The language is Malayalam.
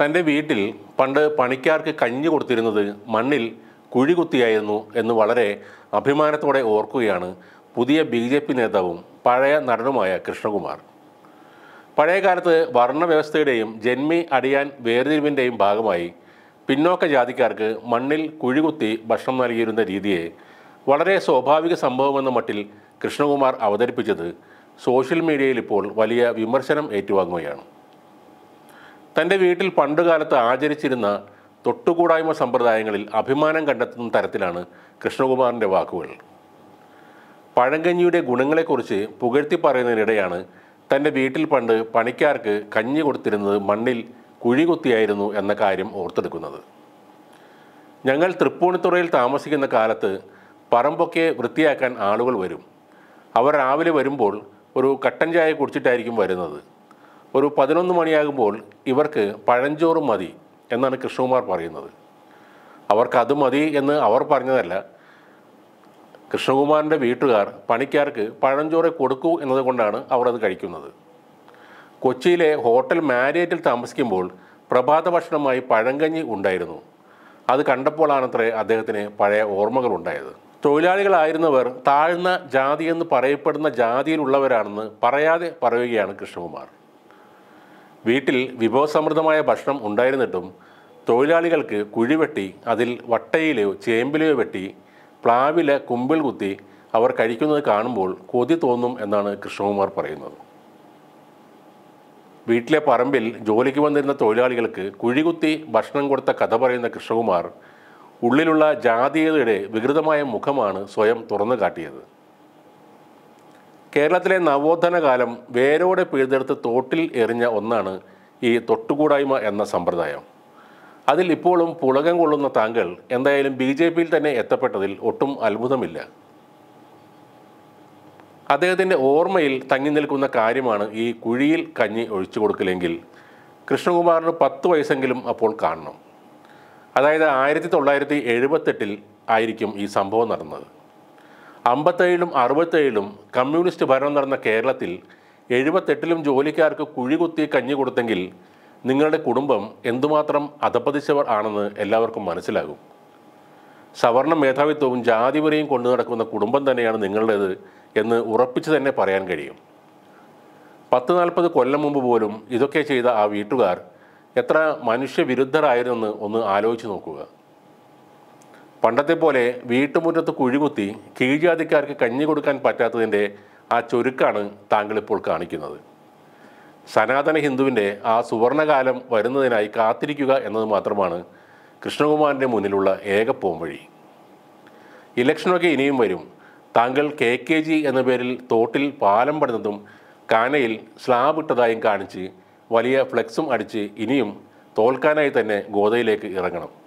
തൻ്റെ വീട്ടിൽ പണ്ട് പണിക്കാർക്ക് കഞ്ഞി കൊടുത്തിരുന്നത് മണ്ണിൽ കുഴി കുത്തിയായിരുന്നു എന്ന് വളരെ അഭിമാനത്തോടെ ഓർക്കുകയാണ് പുതിയ BJP നേതാവും പഴയ നടനുമായ കൃഷ്ണകുമാർ. പഴയകാലത്ത് വർണ്ണവ്യവസ്ഥയുടെയും ജന്മി അടിയാൻ വേർതിരിവിൻ്റെയും ഭാഗമായി പിന്നോക്ക ജാതിക്കാർക്ക് മണ്ണിൽ കുഴികുത്തി ഭക്ഷണം നൽകിയിരുന്ന രീതിയെ വളരെ സ്വാഭാവിക സംഭവമെന്ന മട്ടിൽ കൃഷ്ണകുമാർ അവതരിപ്പിച്ചത് സോഷ്യൽ മീഡിയയിൽ ഇപ്പോൾ വലിയ വിമർശനം ഏറ്റുവാങ്ങുകയാണ്. തൻ്റെ വീട്ടിൽ പണ്ടുകാലത്ത് ആചരിച്ചിരുന്ന തൊട്ടുകൂടായ്മ സമ്പ്രദായങ്ങളിൽ അഭിമാനം കണ്ടെത്തുന്ന തരത്തിലാണ് കൃഷ്ണകുമാറിൻ്റെ വാക്കുകൾ. പഴങ്കഞ്ഞിയുടെ ഗുണങ്ങളെക്കുറിച്ച് പുകഴ്ത്തി പറയുന്നതിനിടെയാണ് തൻ്റെ വീട്ടിൽ പണ്ട് പണിക്കാർക്ക് കഞ്ഞി കൊടുത്തിരുന്നത് മണ്ണിൽ കുഴി കുത്തിയായിരുന്നു എന്ന കാര്യം ഓർത്തെടുക്കുന്നത്. ഞങ്ങൾ തൃപ്പൂണിത്തുറയിൽ താമസിക്കുന്ന കാലത്ത് പറമ്പൊക്കെ വൃത്തിയാക്കാൻ ആളുകൾ വരും. അവർ രാവിലെ വരുമ്പോൾ ഒരു കട്ടൻ ചായ കുടിച്ചിട്ടായിരിക്കും വരുന്നത്. ഒരു 11 മണിയാകുമ്പോൾ ഇവർക്ക് പഴഞ്ചോറ് മതി എന്നാണ് കൃഷ്ണകുമാർ പറയുന്നത്. അവർക്കത് മതി എന്ന് അവർ പറഞ്ഞതല്ല, കൃഷ്ണകുമാറിൻ്റെ വീട്ടുകാർ പണിക്കാർക്ക് പഴഞ്ചോറ് കൊടുക്കൂ എന്നതുകൊണ്ടാണ് അവർ അത് കഴിക്കുന്നത്. കൊച്ചിയിലെ ഹോട്ടൽ മാരിയറ്റിൽ താമസിക്കുമ്പോൾ പ്രഭാത ഭക്ഷണമായി പഴങ്കഞ്ഞി ഉണ്ടായിരുന്നു. അത് കണ്ടപ്പോഴാണത്രേ അദ്ദേഹത്തിന് പഴയ ഓർമ്മകൾ ഉണ്ടായത്. തൊഴിലാളികളായിരുന്നവർ താഴ്ന്ന ജാതിയെന്ന് പറയപ്പെടുന്ന ജാതിയിലുള്ളവരാണെന്ന് പറയാതെ പറയുകയാണ് കൃഷ്ണകുമാർ. വീട്ടിൽ വിഭവസമൃദ്ധമായ ഭക്ഷണം ഉണ്ടായിരുന്നിട്ടും തൊഴിലാളികൾക്ക് കുഴിവെട്ടി അതിൽ വട്ടയിലയോ ചേമ്പിലയോ വെട്ടി പ്ലാവില കുമ്പിൾ കുത്തി അവർ കഴിക്കുന്നത് കാണുമ്പോൾ കൊതി തോന്നും എന്നാണ് കൃഷ്ണകുമാർ പറയുന്നത്. വീട്ടിലെ പറമ്പിൽ ജോലിക്ക് വന്നിരുന്ന തൊഴിലാളികൾക്ക് കുഴികുത്തി ഭക്ഷണം കൊടുത്ത കഥ പറയുന്ന കൃഷ്ണകുമാർ ഉള്ളിലുള്ള ജാതീയതയുടെ വികൃതമായ മുഖമാണ് സ്വയം തുറന്നു കാട്ടിയത്. കേരളത്തിലെ നവോത്ഥാന കാലം വേരോടെ പിഴുതെടുത്ത് തോട്ടിൽ എറിഞ്ഞ ഒന്നാണ് ഈ തൊട്ടുകൂടായ്മ എന്ന സമ്പ്രദായം. അതിൽ ഇപ്പോഴും പുളകം കൊള്ളുന്ന താങ്കൾ എന്തായാലും BJPയിൽ തന്നെ എത്തപ്പെട്ടതിൽ ഒട്ടും അത്ഭുതമില്ല. അദ്ദേഹത്തിൻ്റെ ഓർമ്മയിൽ തങ്ങി നിൽക്കുന്ന കാര്യമാണ് ഈ കുഴിയിൽ കഞ്ഞി ഒഴിച്ചു കൊടുക്കലെങ്കിൽ കൃഷ്ണകുമാറിന് 10 വയസ്സെങ്കിലും അപ്പോൾ കാണണം. അതായത് 1978 ആയിരിക്കും ഈ സംഭവം നടന്നത്. 57-ലും 67-ലും കമ്മ്യൂണിസ്റ്റ് ഭരണം നടന്ന കേരളത്തിൽ 78-ലും ജോലിക്കാർക്ക് കുഴികുത്തി കഞ്ഞി കൊടുത്തെങ്കിൽ നിങ്ങളുടെ കുടുംബം എന്തുമാത്രം അധപ്പതിച്ചവർ ആണെന്ന് എല്ലാവർക്കും മനസ്സിലാകും. സവർണ മേധാവിത്വവും ജാതിപരയും കൊണ്ടു നടക്കുന്ന കുടുംബം തന്നെയാണ് നിങ്ങളുടേത് എന്ന് ഉറപ്പിച്ച് തന്നെ പറയാൻ കഴിയും. 40-40 കൊല്ലം മുമ്പ് പോലും ഇതൊക്കെ ചെയ്ത ആ വീട്ടുകാർ എത്ര മനുഷ്യവിരുദ്ധരായിരുന്നെന്ന് ഒന്ന് ആലോചിച്ച് നോക്കുക. പണ്ടത്തെ പോലെ വീട്ടുമുറ്റത്ത് കുഴികുത്തി കീഴ്ജാതിക്കാർക്ക് കഞ്ഞി കൊടുക്കാൻ പറ്റാത്തതിൻ്റെ ആ ചുരുക്കാണ് താങ്കളിപ്പോൾ കാണിക്കുന്നത്. സനാതന ഹിന്ദുവിൻ്റെ ആ സുവർണകാലം വരുന്നതിനായി കാത്തിരിക്കുക എന്നത് മാത്രമാണ് കൃഷ്ണകുമാറിൻ്റെ മുന്നിലുള്ള ഏക പോംവഴി. ഇലക്ഷനൊക്കെ ഇനിയും വരും. താങ്കൾ KKG എന്ന പേരിൽ തോട്ടിൽ പാലം പണിതതും കാനയിൽ സ്ലാബ് ഇട്ടതായും കാണിച്ച് വലിയ ഫ്ലെക്സും അടിച്ച് ഇനിയും തോൽക്കാനായി തന്നെ ഗോദയിലേക്ക് ഇറങ്ങണം.